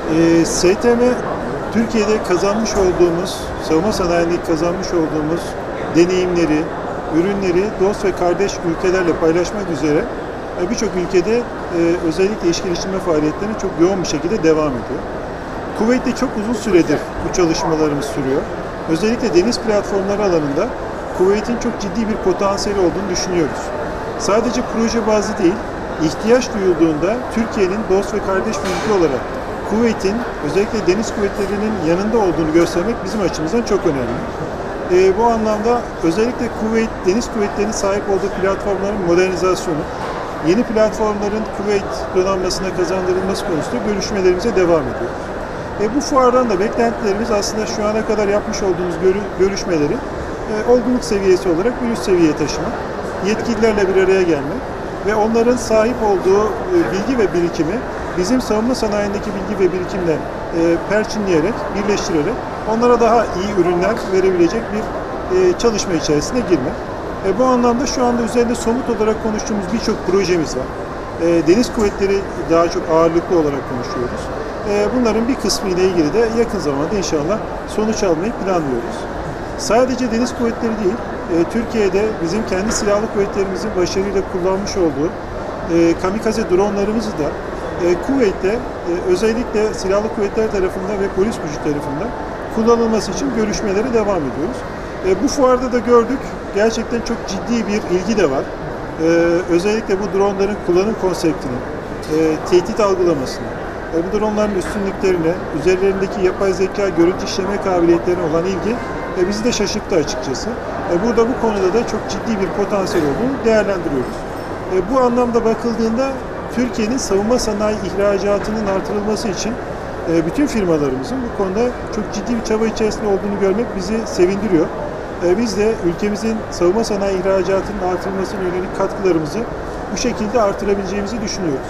STM, Türkiye'de kazanmış olduğumuz, savunma sanayindeki kazanmış olduğumuz deneyimleri, ürünleri dost ve kardeş ülkelerle paylaşmak üzere birçok ülkede özellikle iş geliştirme faaliyetlerine çok yoğun bir şekilde devam ediyor. Kuveyt'te çok uzun süredir bu çalışmalarımız sürüyor. Özellikle deniz platformları alanında Kuveyt'in çok ciddi bir potansiyeli olduğunu düşünüyoruz. Sadece proje bazlı değil, ihtiyaç duyulduğunda Türkiye'nin dost ve kardeş bir ülke olarak Kuveyt'in özellikle deniz kuvvetlerinin yanında olduğunu göstermek bizim açımızdan çok önemli. Bu anlamda özellikle Kuveyt, deniz kuvvetlerinin sahip olduğu platformların modernizasyonu, yeni platformların Kuveyt donanmasına kazandırılması konusunda görüşmelerimize devam ediyoruz. Bu fuardan da beklentilerimiz aslında şu ana kadar yapmış olduğumuz görüşmeleri olgunluk seviyesi olarak bir üst seviyeye taşımak, yetkililerle bir araya gelmek ve onların sahip olduğu bilgi ve birikimi bizim savunma sanayindeki bilgi ve birikimle perçinleyerek, birleştirerek onlara daha iyi ürünler verebilecek bir çalışma içerisine girmek. Bu anlamda şu anda üzerinde somut olarak konuştuğumuz birçok projemiz var. Deniz kuvvetleri daha çok ağırlıklı olarak konuşuyoruz. Bunların bir kısmı ile ilgili de yakın zamanda inşallah sonuç almayı planlıyoruz. Sadece deniz kuvvetleri değil, Türkiye'de bizim kendi silahlı kuvvetlerimizin başarıyla kullanmış olduğu kamikaze dronlarımızı da Kuveyt'te özellikle silahlı kuvvetler tarafından ve polis gücü tarafından kullanılması için görüşmelere devam ediyoruz. Bu fuarda da gördük, gerçekten çok ciddi bir ilgi de var. Özellikle bu dronların kullanım konseptini, tehdit algılamasını, bu dronların üstünlüklerine, üzerlerindeki yapay zeka görüntü işleme kabiliyetlerine olan ilgi bizi de şaşırttı açıkçası. Burada bu konuda da çok ciddi bir potansiyel olduğunu değerlendiriyoruz. Bu anlamda bakıldığında Türkiye'nin savunma sanayi ihracatının artırılması için bütün firmalarımızın bu konuda çok ciddi bir çaba içerisinde olduğunu görmek bizi sevindiriyor. Biz de ülkemizin savunma sanayi ihracatının artırılmasına yönelik katkılarımızı bu şekilde artırabileceğimizi düşünüyoruz.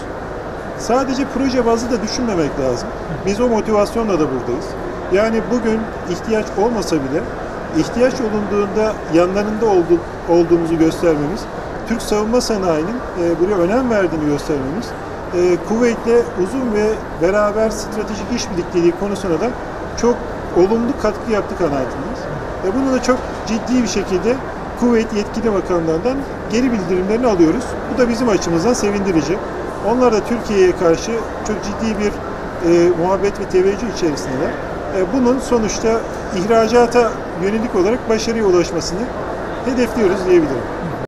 Sadece proje bazlı da düşünmemek lazım. Biz o motivasyonla da buradayız. Yani bugün ihtiyaç olmasa bile ihtiyaç olunduğunda yanlarında olduğumuzu göstermemiz, Türk savunma sanayinin buraya önem verdiğini göstermemiz, Kuveyt'le uzun ve beraber stratejik işbirlikteliği konusuna da çok olumlu katkı yaptık kanaatindeyiz. Bunu da çok ciddi bir şekilde Kuveyt yetkili makamlardan geri bildirimlerini alıyoruz. Bu da bizim açımızdan sevindirici. Onlar da Türkiye'ye karşı çok ciddi bir muhabbet ve teveccüh içerisindeler. Bunun sonuçta ihracata yönelik olarak başarıya ulaşmasını hedefliyoruz diyebilirim.